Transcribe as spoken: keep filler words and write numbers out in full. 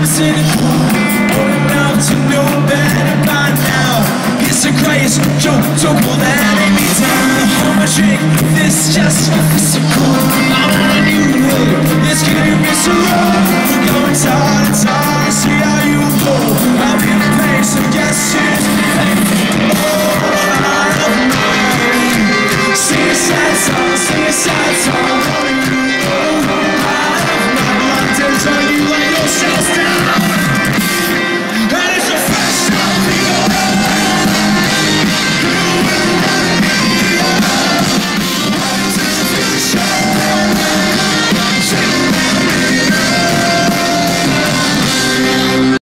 to the core, old enough to know better by now. It's a crazy joke, don't pull that me down. Hold my drink, this just a physical.